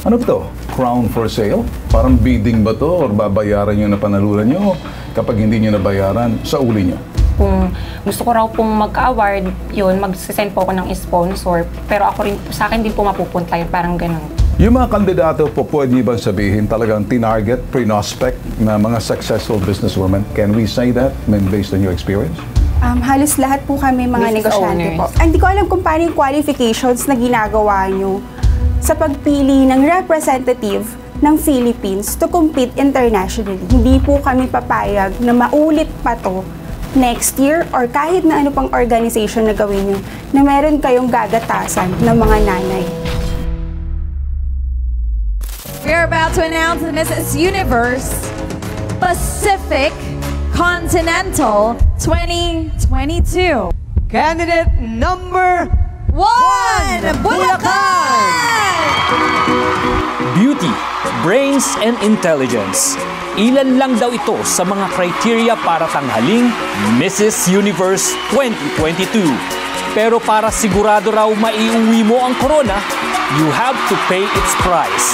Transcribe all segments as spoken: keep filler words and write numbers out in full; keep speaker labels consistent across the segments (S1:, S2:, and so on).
S1: Ano ba to? Crown for sale? Parang bidding ba to? Or babayaran nyo na panalunan nyo? Kapag hindi nyo nabayaran, sa uli nyo?
S2: Kung gusto ko raw pong mag-award, yun, mag-send po ako ng sponsor. Pero ako rin, sa akin din po mapupunta yun, parang ganun.
S1: Yung mga kandidato po, pwede bang sabihin talagang tinarget, pre-nospect na mga successful businesswomen? Can we say that based on your experience?
S3: Um, halos lahat po kami mga
S2: Business
S3: negosyante
S2: owners.
S3: po. Hindi ko alam kung paano yung qualifications na ginagawa nyo sa pagpili ng representative ng Philippines to compete internationally. Hindi po kami papayag na maulit pa to next year or kahit na ano pang organization na gawin nyo na meron kayong gagatasan ng mga nanay.
S4: We are about to announce the Missus Universe Pacific Continental twenty twenty-two.
S5: Candidate number
S4: One, Bulacan!
S6: Beauty, brains, and intelligence. Ilan lang daw ito sa mga criteria para tanghaling Missus Universe twenty twenty-two. Pero para sigurado raw maiuwi mo ang corona, you have to pay its price.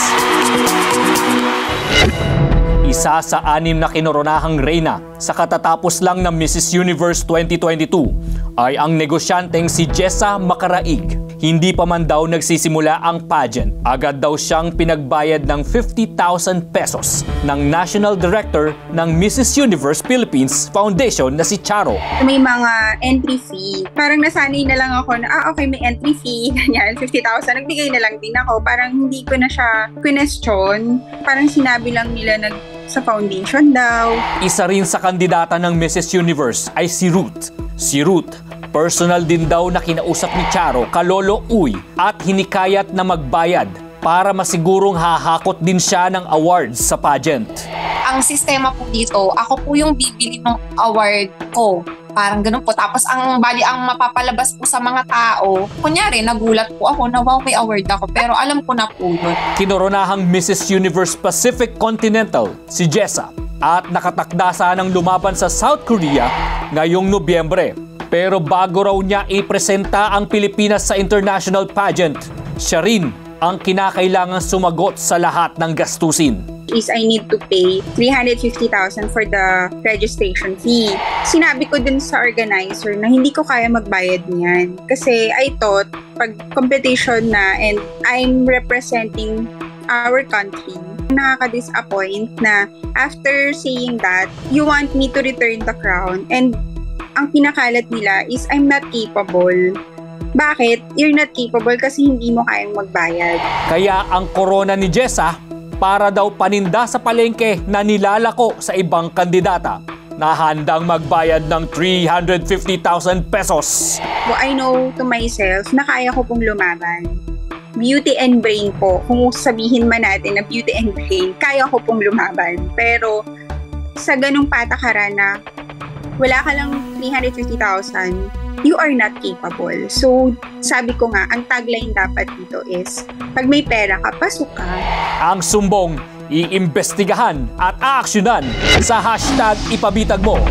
S6: Isa sa anim na kinoronahang reyna sa katatapos lang ng Missus Universe twenty twenty-two ay ang negosyanteng si Jessa Macaraig. Hindi pa man daw nagsisimula ang pageant, agad daw siyang pinagbayad ng fifty thousand pesos ng National Director ng Missus Universe Philippines Foundation na si Charo.
S7: May mga entry fee. Parang nasanay na lang ako na, ah, okay, may entry fee, ganyan, fifty thousand. Nagbigay na lang din ako. Parang hindi ko na siya question. Parang sinabi lang nila nag sa foundation daw.
S6: Isa rin sa kandidata ng Missus Universe ay si Ruth. Si Ruth, personal din daw na kinausap ni Charo Kalolo Uy at hinikayat na magbayad para masigurong hahakot din siya ng awards sa pageant.
S8: Ang sistema po dito, ako po yung bibili ng award ko. Parang ganun po. Tapos ang bali ang mapapalabas po sa mga tao, kunyari nagulat po ako na wow, may award ako. Pero alam ko na po yun.
S6: Kinoronahang Missus Universe Pacific Continental si Jessa at nakatakda sanang lumaban sa South Korea ngayong Nobyembre. Pero bago raw niya ipresenta ang Pilipinas sa international pageant, siya rin ang kinakailangan sumagot sa lahat ng gastusin.
S7: Is I need to pay three hundred fifty thousand for the registration fee. Sinabi ko dun sa organizer na hindi ko kaya magbayad niyan. Kasi I thought, pag competition na and I'm representing our country, nakaka-disappoint na after saying that, you want me to return the crown and ang kinakalat nila is I'm not capable. Bakit? You're not capable kasi hindi mo kayang magbayad.
S6: Kaya ang corona ni Jessa para daw paninda sa palengke na nilalako sa ibang kandidata na handang magbayad ng three hundred fifty thousand pesos.
S7: So I know to myself na kaya ko pong lumaban. Beauty and brain po. Kung sabihin man natin na beauty and brain, kaya ko pong lumaban. Pero sa ganung patakaran na wala ka lang three hundred fifty thousand, you are not capable. So, sabi ko nga, ang tagline dapat dito is, pag may pera ka, pasok ka.
S6: Ang sumbong, iimbestigahan at aaksyonan sa hashtag ipabitag mo.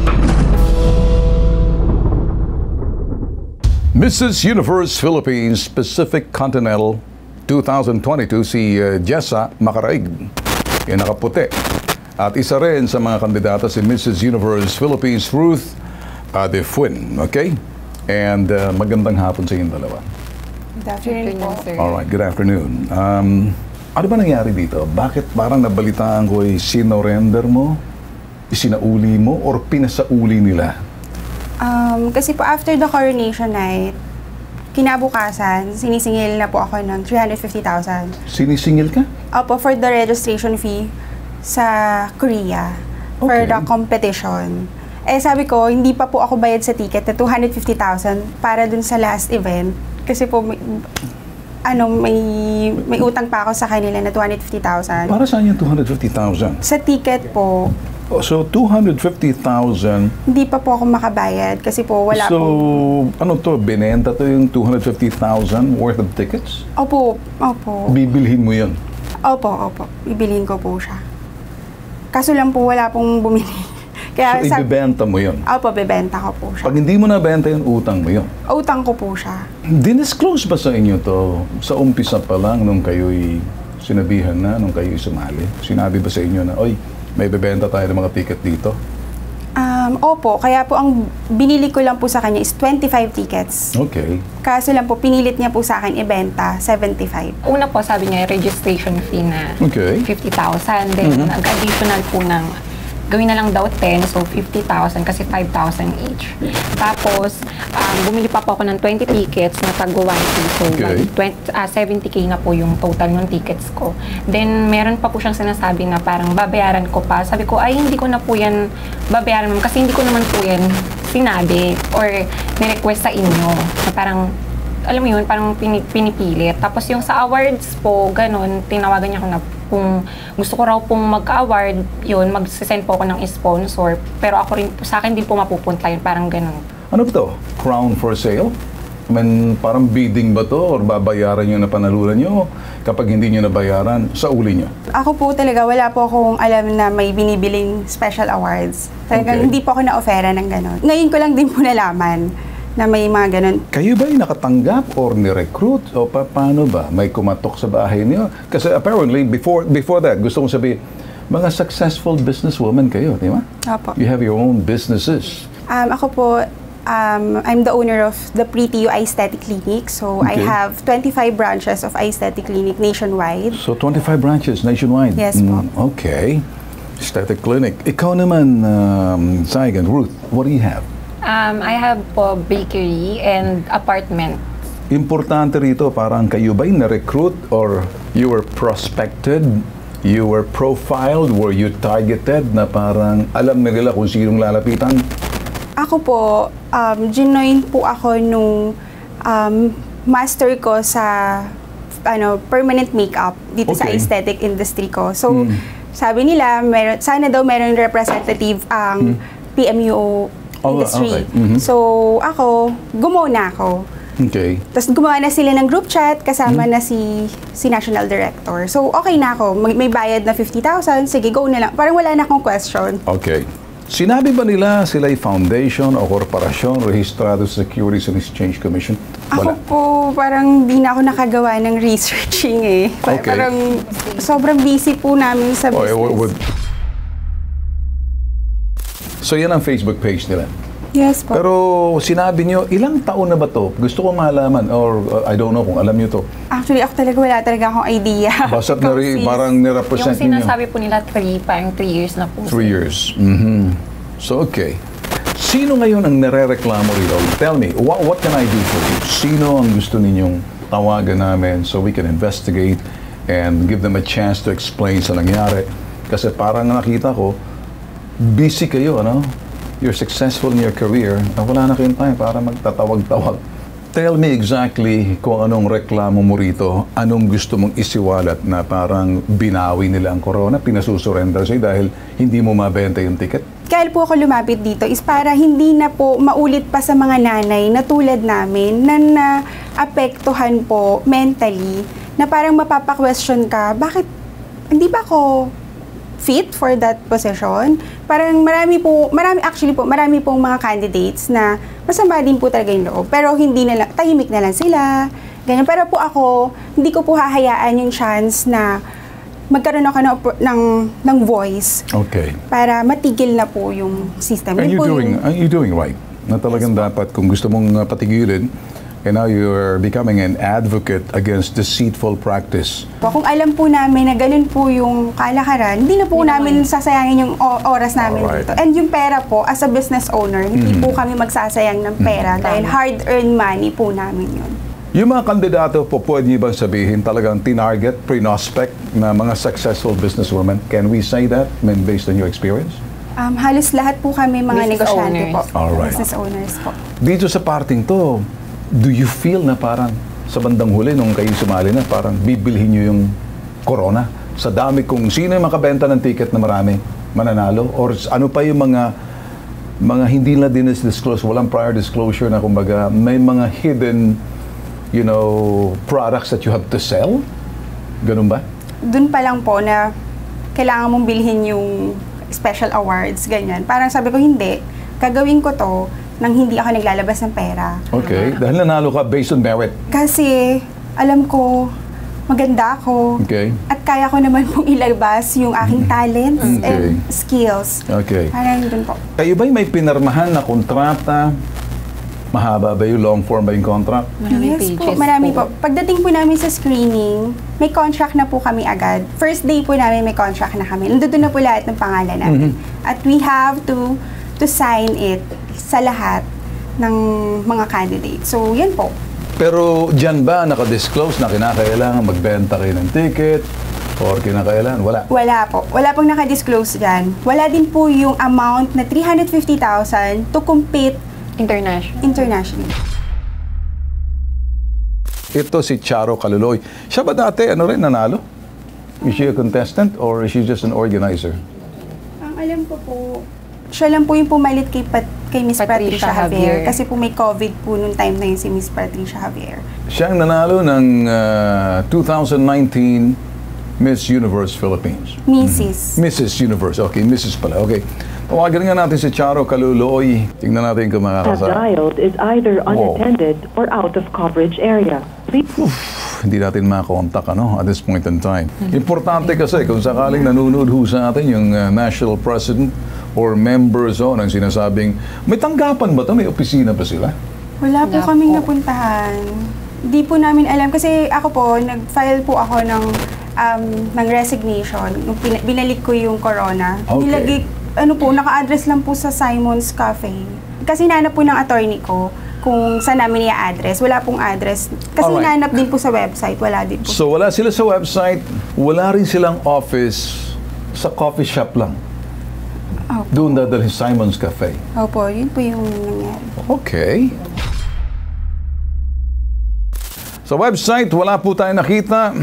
S1: Missus Universe Philippines Pacific Continental twenty twenty-two si uh, Jessa Macaraig. Yan nakaputi. At isa rin sa mga kandidata si Missus Universe Philippines Ruth uh, De Fuin. Okay? And uh, magandang hapon sa inyong dalawa.
S3: Good afternoon po.
S1: Alright, good afternoon. Um, ano ba nangyari dito? Bakit parang nabalitaan ko ay sinorender mo, isinauli mo, or pinasauli nila?
S3: Um, kasi po after the coronation night, kinabukasan, sinisingil na po ako ng three hundred fifty thousand.
S1: Sinisingil ka?
S3: Opo, for the registration fee sa Korea.
S1: Okay.
S3: For the competition. Eh sabi ko, hindi pa po ako bayad sa ticket na two hundred fifty thousand para dun sa last event. Kasi po, may, ano, may, may utang pa ako sa kanila na two hundred fifty thousand.
S1: Para saan yung two hundred fifty thousand?
S3: Sa ticket po.
S1: Oh, so, two hundred fifty thousand.
S3: Hindi pa po ako makabayad kasi po wala
S1: so,
S3: po.
S1: So, ano to? Binenta to yung two hundred fifty thousand worth of tickets?
S3: Opo, opo.
S1: Bibilhin mo yun?
S3: Opo, opo. Bibilhin ko po siya. Kaso lang po wala pong bumili. Kaya
S1: so, ibibenta mo yun?
S3: Opo, bibenta ko po siya.
S1: Pag hindi mo nabenta yun, utang mo yun?
S3: Utang ko po siya.
S1: Dinisclose ba sa inyo to sa umpisa pa lang nung kayo'y sinabihan na nung kayo sumali? Sinabi ba sa inyo na, oy, may bebenta tayo ng mga ticket dito?
S3: Um, opo, kaya po ang binili ko lang po sa kanya is twenty-five tickets.
S1: Okay.
S3: Kaso lang po, pinilit niya po sa akin ibenta seventy-five.
S2: Una po, sabi niya, registration fee na
S1: Okay.
S2: fifty thousand. Then,
S1: Mhm.
S2: nag-additional po ng, gawin na lang daw ten, so fifty thousand kasi five thousand each. Tapos, um, bumili pa po ako ng twenty tickets na tag one fee. So,
S1: Okay.
S2: twenty, uh, seventy K na po yung total ng tickets ko. Then, meron pa po siyang sinasabi na parang babayaran ko pa. Sabi ko, ay, hindi ko na po yan babayaran, ma'am, kasi hindi ko naman po yan sinabi or ni-request sa inyo. Na parang, alam mo yun, parang pini- pinipilit. Tapos yung sa awards po, ganun, tinawagan niya ako na kung gusto ko raw pong magka-award, yun, mag-send po ako ng sponsor. Pero ako rin, sa akin din po mapupunta yun, parang ganun.
S1: Ano ba to? Crown for sale? I mean, parang bidding ba to? Or babayaran nyo na panalunan nyo? Kapag hindi nyo nabayaran, sa uli nyo?
S3: Ako po talaga, wala po akong alam na may binibiling special awards. Talagang
S1: Okay.
S3: hindi po ako na-offera ng gano'n. Ngayon ko lang din po nalaman na may mga gano'n.
S1: Kayo ba ay nakatanggap or ni-recruit? O pa, paano ba? May kumatok sa bahay niyo? Kasi apparently, before before that, gusto kong sabihin, mga successful businesswoman kayo, di ba?
S3: Opo.
S1: You have your own businesses.
S3: Um, ako po, um, I'm the owner of the Pretty You Aesthetic Clinic. So, I
S1: Okay.
S3: have twenty-five branches of aesthetic clinic nationwide.
S1: So, twenty-five branches nationwide?
S3: Yes po.
S1: Mm, okay. Aesthetic clinic. Ikaw naman, um, Saigon, Ruth, what do you have?
S2: Um, I have po bakery and apartment.
S1: Importante rito, parang kayo ba'y na-recruit or you were prospected, you were profiled, were you targeted na parang alam na nila kung sinong lalapitan?
S3: Ako po, um, ginoin po ako nung um, master ko sa ano permanent makeup dito sa
S1: Okay.
S3: aesthetic industry ko. So,
S1: Mm.
S3: sabi nila, meron, sana daw meron representative ang P M U O
S1: Oh,
S3: industry.
S1: okay. Mhm.
S3: So, ako, gumawa na ako.
S1: Okay.
S3: Tapos gumawa na sila ng group chat, kasama na si si National Director. So, okay na ako. May, may bayad na fifty thousand, sige, go na lang. Parang wala na akong question.
S1: Okay. Sinabi ba nila sila'y foundation o korporasyon rehistrado sa Securities and Exchange Commission?
S3: Ako
S1: Wala.
S3: po, parang di na ako nakagawa ng researching eh. Pa-
S1: Okay.
S3: Parang sobrang busy po namin sa
S1: Oh, eh,
S3: business.
S1: wa- wa- So yan ang Facebook page nila.
S3: Yes po.
S1: Pero sinabi nyo, ilang taon na ba to? Gusto ko malaman or uh, I don't know kung alam nyo to.
S3: Actually, ako talaga wala talaga akong idea.
S1: Basta't na rin,
S3: Confused.
S1: parang
S2: Yung
S1: nirepresent ninyo.
S2: sinasabi po nila three, parang three years na po.
S1: Three years. Mhm. So, okay. Sino ngayon ang nare-reklamo rito? Tell me, what, what can I do for you? Sino ang gusto ninyong tawagan namin so we can investigate and give them a chance to explain sa nangyari? Kasi parang nakita ko, busy kayo, ano? You're successful in your career, na wala na kayong time para magtatawag-tawag. Tell me exactly kung anong reklamo mo rito, anong gusto mong isiwalat na parang binawi nila ang corona, pinasusurrender sa'yo dahil hindi mo mabenta yung ticket?
S3: Kaya po ako lumapit dito is para hindi na po maulit pa sa mga nanay na tulad namin na naapektuhan po mentally na parang mapapa-question ka, bakit hindi ba ako fit for that position? Parang marami po, marami actually po, marami pong mga candidates na masama din po talaga yung loob. Pero hindi na lang, tahimik na lang sila, ganyan. Pero po ako, hindi ko po hahayaan yung chance na magkaroon ako ng, ng, ng voice
S1: Okay.
S3: para matigil na po yung system.
S1: Are
S3: Yun
S1: you
S3: po
S1: doing,
S3: yung-
S1: are you doing right? Na talagang dapat kung gusto mong uh, patigilin, and now you're becoming an advocate against deceitful practice.
S3: Kung alam po namin na ganun po yung kalakaran, hindi na po namin sasayangin yung o- oras namin
S1: Alright.
S3: dito. And yung pera po, as a business owner, hindi po kami magsasayang ng pera dahil hard-earned money po namin yun.
S1: Yung mga kandidato po, pwede niyo bang sabihin talagang tinarget, pre-nospect na mga successful businesswomen? Can we say that, I mean, based on your experience?
S3: Um, halos lahat po kami mga
S2: Business
S3: negosyante
S2: owners.
S3: po.
S1: Alright.
S3: Business owners po.
S1: Dito sa parting to, do you feel na parang sa bandang huli nung kayo sumali na parang bibilhin nyo yung corona? Sa dami kung sino yung makabenta ng ticket na marami mananalo? Or ano pa yung mga mga hindi na din-disclose, walang prior disclosure na kumbaga may mga hidden, you know, products that you have to sell? Ganun ba?
S3: Doon pa lang po na kailangan mong bilhin yung special awards, ganyan. Parang sabi ko, hindi. Gagawin ko to nang hindi ako naglalabas ng pera.
S1: Okay. Dahil nanalo ka based on merit.
S3: Kasi, alam ko, maganda ako.
S1: Okay.
S3: At kaya ko naman pong ilabas yung aking talents
S1: Okay.
S3: and skills.
S1: Okay.
S3: Parang dun po.
S1: Kayo ba'y may pinarmahan na kontrata? Mahaba ba yung long form ba yung contract?
S2: Maraming
S3: Yes po,
S2: pages
S3: marami po. Pagdating po namin sa screening, may contract na po kami agad. First day po namin may contract na kami. Nandun na po lahat ng pangalan namin. At we have to to sign it sa lahat ng mga candidates. So, yan po.
S1: Pero dyan ba nakadisclose na kinakailangan magbenta kayo ng ticket? Or kinakailangan? Wala.
S3: Wala po. Wala pong nakadisclose dyan. Wala din po yung amount na three hundred fifty thousand to compete
S2: International.
S3: internationally.
S1: Ito si Charo Kaluloy. Siya ba dati, ano rin, nanalo? Is she a contestant or is she just an organizer?
S3: Ang alam ko po, siya lang po yung pumalit kay, Pat, kay Miss Patricia,
S2: Patricia
S3: Javier.
S2: Javier.
S3: Kasi po may COVID po nung time na yun si Miss Patricia Javier.
S1: Siya ang nanalo ng uh, two thousand nineteen Miss Universe Philippines.
S3: Missus
S1: Missus Universe. Okay, Missus pala. Okay. Tawagan nga natin si Charo Kaluloy. Tingnan natin kung
S9: have
S1: makakasa.
S9: dialed is either unattended or out of coverage area. Please
S1: Hindi natin makakontak ano, at this point in time. Importante kasi kung sakaling nanonood ho sa atin yung uh, national president or members o nang sinasabing, may tanggapan ba ito? May opisina ba sila?
S3: Wala po
S2: Wala
S3: kaming
S2: po.
S3: napuntahan. Hindi po namin alam. Kasi ako po, nag-file po ako ng, um, ng resignation. Nung pina- binalik ko yung corona.
S1: Okay.
S3: Nilagay, ano po, naka-address lang po sa Simon's Cafe. Kasi hinanap po ng attorney ko kung saan namin i-address. Wala pong address. Kasi
S1: Alright.
S3: hinanap din po sa website. Wala din po.
S1: So wala sila sa website, wala rin silang office sa coffee shop lang.
S3: Opo.
S1: Doon dadalhin Simon's Cafe.
S3: Opo, yun po yung nangyari.
S1: Okay. Sa website, wala po tayo nakita.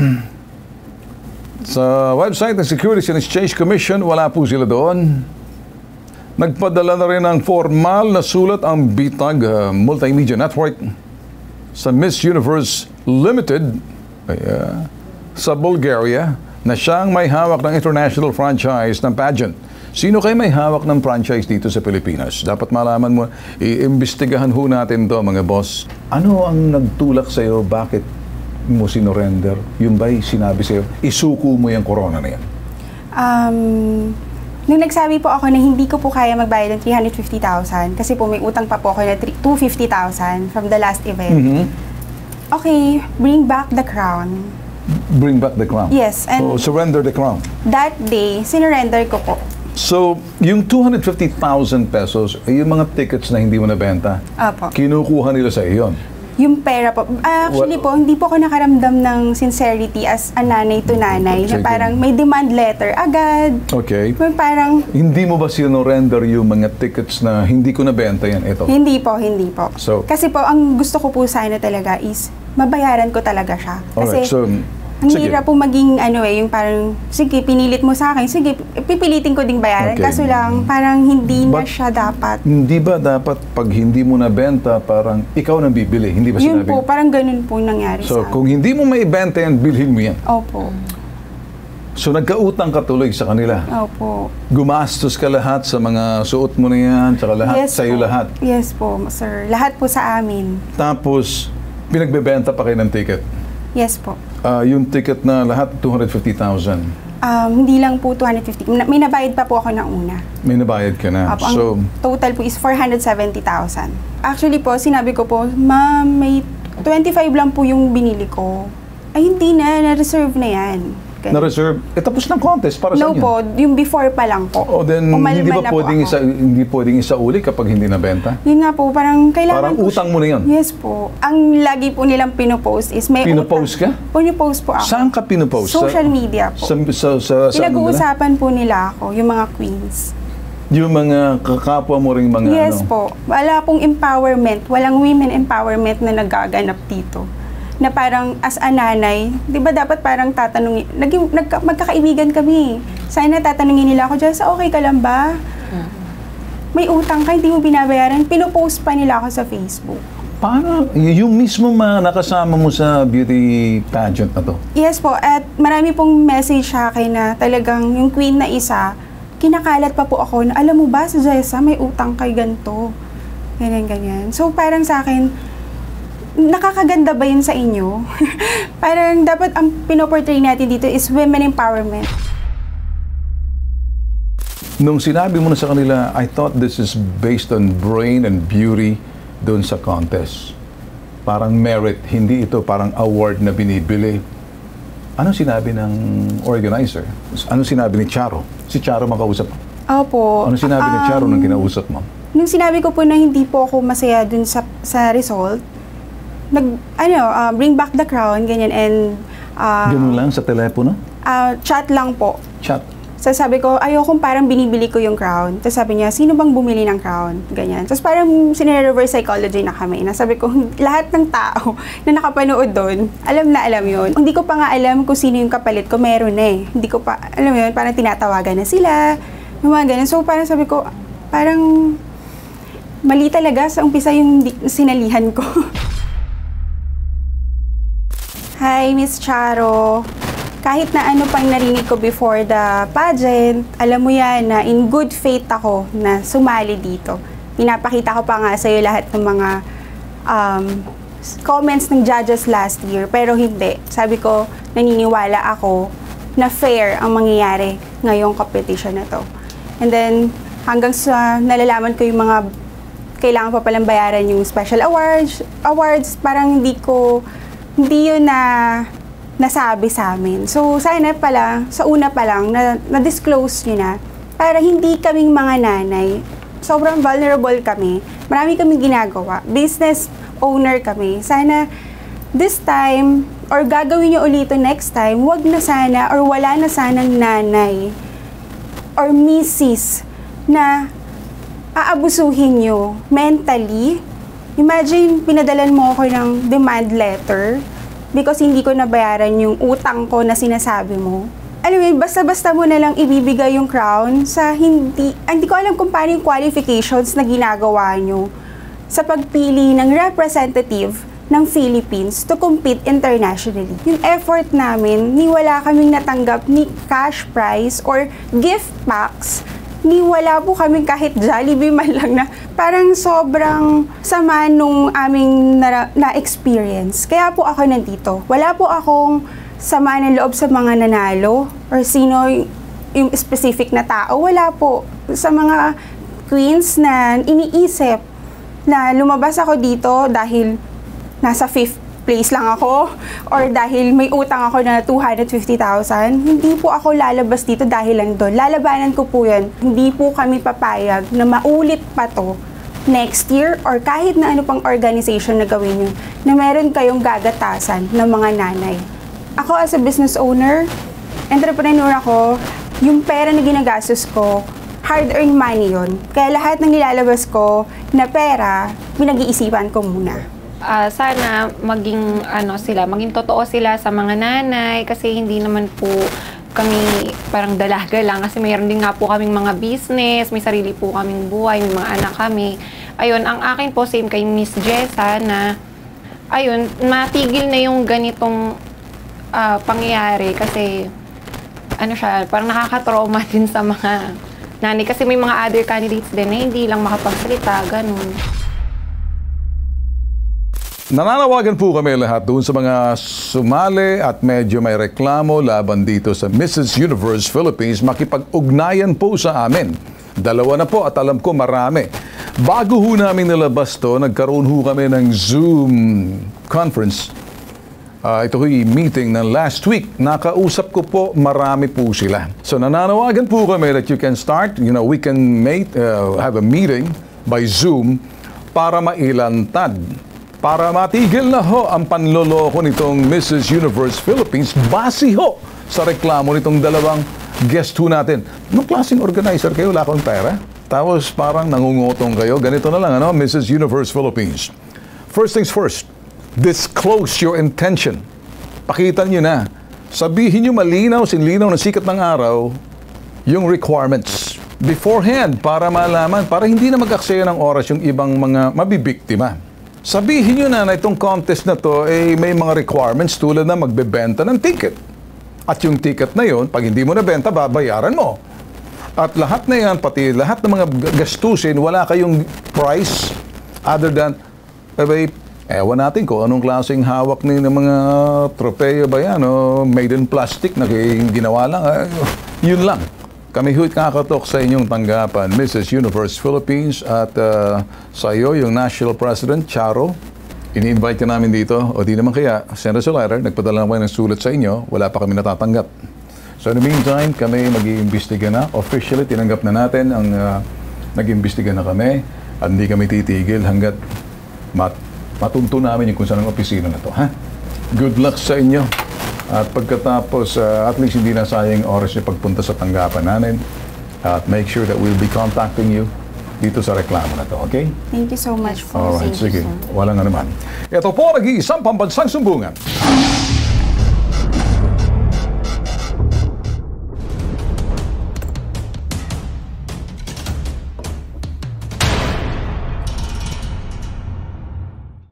S1: Sa website ng Securities and Exchange Commission, wala po sila doon. Nagpadala na rin ng formal na sulat ang Bitag uh, Multimedia Network sa Miss Universe Limited ay, uh, sa Bulgaria na siyang may hawak ng international franchise ng pageant. Sino kayo may hawak ng franchise dito sa Pilipinas? Dapat malaman mo, iimbestigahan ho natin to mga boss. Ano ang nagtulak sa'yo? Bakit mo sinorender? Yung ba'y sinabi sa'yo, isuko mo yung corona na yan?
S3: Um, nung nagsabi po ako na hindi ko po kaya magbayad ng three hundred fifty thousand kasi po may utang pa po ako na two hundred fifty thousand from the last event.
S1: Mhm.
S3: Okay, bring back the crown.
S1: Bring back the crown.
S3: Yes, and
S1: So, surrender the crown.
S3: that day, sinurrender ko po.
S1: So, yung two hundred fifty thousand pesos, ay yung mga tickets na hindi mo nabenta,
S3: Apo.
S1: kinukuha nila sa iyo yun.
S3: Yung pera po. Ah, actually po, hindi po ako nakaramdam ng sincerity as a nanay to nanay. Na
S1: Sige.
S3: parang may demand letter agad.
S1: Okay.
S3: Yung parang,
S1: Hindi mo ba sinorender yung mga tickets na hindi ko nabenta yan? Ito.
S3: hindi po, hindi po.
S1: So-
S3: Kasi po, ang gusto ko po sana talaga is mabayaran ko talaga siya. Kasi,
S1: Alright, so,
S3: ang
S1: sige.
S3: hirap po maging ano eh, yung parang, sige, pinilit mo sa akin, sige, pipilitin ko ding bayaran.
S1: Okay.
S3: Kaso lang, parang hindi na
S1: But-
S3: siya dapat.
S1: Hindi ba dapat pag hindi mo nabenta, parang ikaw nang bibili? Hindi ba
S3: Yun
S1: sinabi?
S3: po, parang ganun po nangyari
S1: So,
S3: sa akin.
S1: kung hindi mo maibenta yan, bilhin mo yan.
S3: Opo.
S1: So, nagkautang ka tuloy sa kanila.
S3: Opo.
S1: Gumastos ka lahat sa mga suot mo na yan, tsaka lahat, sa'yo
S3: po.
S1: lahat.
S3: Yes po, sir. Lahat po sa amin.
S1: Tapos, pinagbebenta pa kayo ng ticket.
S3: Yes po.
S1: Ah, yung ticket na lahat, two hundred fifty thousand.
S3: Um, hindi lang po two hundred fifty. Na- May nabayad pa po ako ng una.
S1: May nabayad ka na.
S3: Apo, ang
S1: So,
S3: total po is four hundred seventy thousand. Actually po, sinabi ko po, ma'am, may twenty-five lang po yung binili ko. Ay, hindi na. Na-reserve na yan. Ganun.
S1: na-reserve. Eh, tapos ng contest, para
S3: No
S1: saan yun?
S3: po, yung before pa lang po.
S1: O then,
S3: Umalma
S1: hindi ba
S3: na po
S1: pwedeng
S3: ako.
S1: isa, hindi pwedeng isauli kapag hindi nabenta?
S3: Yun nga po, parang kailangan
S1: Parang
S3: po
S1: utang
S3: siya-
S1: mo na yun?
S3: Yes po. Ang lagi po nilang pinopost is may
S1: Pinopost
S3: utang.
S1: ka?
S3: Pinopost po ako.
S1: Saan ka pinopost? Sa-
S3: Social media po.
S1: Sa, sa, sa, sa ano nila?
S3: Pinag-uusapan po nila ako, yung mga queens.
S1: Yung mga kakapwa mo ring mga
S3: Yes
S1: ano?
S3: po. Wala pong empowerment. Walang women empowerment na nagaganap dito. Na parang as a nanay, di ba dapat parang tatanungin, naging, nagka, magkakaibigan kami. Sana tatanungin nila ako, Jessa, okay ka lang ba? May utang ka, hindi mo binabayaran. Pinopost pa nila ako sa Facebook.
S1: Paano? Y- yung mismo mga nakasama mo sa beauty pageant na to?
S3: Yes po, at marami pong message sa akin na talagang yung queen na isa, kinakalat pa po ako na, alam mo ba, si Jessa, may utang kay ganito. Ganyan, ganyan. So parang sa akin, nakakaganda ba yun sa inyo? Parang dapat ang pinoportray natin dito is women empowerment.
S1: Nung sinabi mo na sa kanila, I thought this is based on brain and beauty doon sa contest. Parang merit, hindi ito parang award na binibili. Anong sinabi ng organizer? Anong sinabi ni Charo? Si Charo makausap mo?
S3: Opo.
S1: Anong sinabi um, ni Charo nang kinausap mo?
S3: Nung sinabi ko po na hindi po ako masaya dun sa, sa result, nag, ano, uh, bring back the crown, ganyan, and... Uh,
S1: Ganun lang sa telepono?
S3: Uh, chat lang po.
S1: Chat?
S3: So sabi ko, ayokong parang binibili ko yung crown. Tapos sabi niya, sino bang bumili ng crown? Ganyan. Tapos parang sinire-reverse psychology na kami. Nasabi ko, lahat ng tao na nakapanood doon, alam na alam yun. Hindi ko pa nga alam kung sino yung kapalit ko, meron eh. Hindi ko pa, alam mo yun, parang tinatawagan na sila. Yung mga ganun. So parang sabi ko, parang mali talaga sa umpisa yung sinalihan ko. Hi, Miss Charo. Kahit na ano pang narinig ko before the pageant, alam mo yan na in good faith ako na sumali dito. Pinapakita ko pa nga sa'yo lahat ng mga um, comments ng judges last year, pero hindi. Sabi ko, naniniwala ako na fair ang mangyayari ngayong competition na to. And then, hanggang sa nalalaman ko yung mga kailangan pa palang bayaran yung special awards, awards parang hindi ko, hindi yun na nasabi sa amin. So, sana pala, sa una pa lang, na, na-disclose nyo na, para hindi kaming mga nanay, sobrang vulnerable kami, marami kaming ginagawa, business owner kami. Sana, this time, or gagawin nyo ulit next time, wag na sana, or wala na sanang nanay, or misis, na aabusuhin nyo mentally. Imagine, pinadalan mo ako ng demand letter, because hindi ko nabayaran yung utang ko na sinasabi mo. Alam mo, basta-basta mo na lang ibibigay yung crown sa hindi... Hindi ko alam kung paano yung qualifications na ginagawa nyo sa pagpili ng representative ng Philippines to compete internationally. Yung effort namin, ni wala kaming natanggap ni cash prize or gift packs, ni wala po kaming kahit Jollibee man lang na parang sobrang sama nung aming na-experience. Na Kaya po ako nandito. Wala po akong sama ng loob sa mga nanalo or sino yung specific na tao. Wala po. Sa mga queens na iniisip na lumabas ako dito dahil nasa fifth place lang ako or dahil may utang ako na two hundred fifty thousand, hindi po ako lalabas dito dahil lang doon. Lalabanan ko po yan. Hindi po kami papayag na maulit pa to next year or kahit na ano pang organization na gawin nyo na meron kayong gagatasan ng mga nanay. Ako as a business owner, entrepreneur ako, yung pera na ginagastos ko, hard-earned money yun. Kaya lahat ng nilalabas ko na pera, pinag-iisipan ko muna.
S2: Uh, sana maging ano sila, maging totoo sila sa mga nanay kasi hindi naman po kami parang dalaga lang kasi mayroon din nga po kaming mga business, may sarili po kaming buhay, may mga anak kami. Ayun, ang akin po same kay Miss Jessa na ayun, matigil na yung ganitong uh, pangyayari kasi ano siya, parang nakaka-trauma din sa mga nanay kasi may mga other candidates din na hindi lang makapagsalita, ganun.
S1: Nananawagan po kami lahat doon sa mga sumali at medyo may reklamo laban dito sa Missus Universe Philippines. Makipag-ugnayan po sa amin. Dalawa na po at alam ko marami. Bago ho namin nilabas to, nagkaroon ho kami ng Zoom conference. Uh, ito ho'y meeting ng last week. Nakausap ko po, marami po sila. So nananawagan po kami that you can start, you know, we can make, uh, have a meeting by Zoom para mailantad. Para matigil na ho ang panloloko nitong Missus Universe Philippines base ho sa reklamo nitong dalawang guest ho natin. Anong klaseng organizer kayo? Wala akong pera? Tapos parang nangungutong kayo. Ganito na lang, ano? Missus Universe Philippines. First things first, disclose your intention. Pakita nyo na. Sabihin nyo malinaw, sinlinaw na sikat ng araw yung requirements beforehand para malaman, para hindi na mag-aksaya ng oras yung ibang mga mabibiktima. Sabihin nyo na na itong contest na to eh, may mga requirements tulad na magbebenta ng ticket. At yung ticket na yon, pag hindi mo nabenta, babayaran mo. At lahat na yan, pati lahat ng mga gastusin, wala kayong price other than eh, Ewan natin kung anong klaseng hawak ni ng mga tropeyo ba yan o made in plastic na ginawa lang. Eh, yun lang. Kami ho'y kakatok sa inyong tanggapan, Missus Universe Philippines at uh, sa iyo, yung National President, Charo. Ini-invite ka namin dito o di naman kaya, send us a letter, nagpadala naman ng sulat sa inyo, wala pa kami natatanggap. So in the meantime, kami mag-iimbestiga na. Officially, tinanggap na natin ang uh, nag-iimbestiga na kami at hindi kami titigil hanggat mat matunto namin yung kung saan ang opisina na to. Ha? Good luck sa inyo. At pagkatapos, uh, at least hindi na sayang oras yung pagpunta sa tanggapan namin. At make sure that we'll be contacting you dito sa reklamo na to, okay?
S3: Thank you so much po.
S1: Alright,
S3: Thank you,
S1: sige.
S3: sir.
S1: Walang anuman. Ito po, nag-iisang pambansang sumbungan.